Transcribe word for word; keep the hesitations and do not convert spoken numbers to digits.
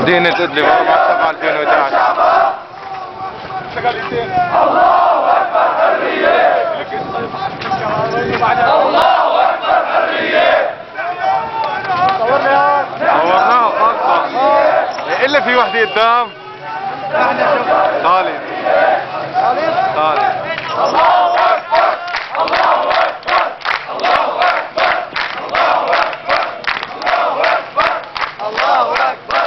مدينة إدلب أربعة سبعة ألفين وأحد عشر. الله أكبر حرية. الله أكبر حرية. صورناها خالصة إلا في وحدة قدام. خالد خالد الله أكبر. الله أكبر. الله أكبر. الله أكبر. الله أكبر. الله أكبر.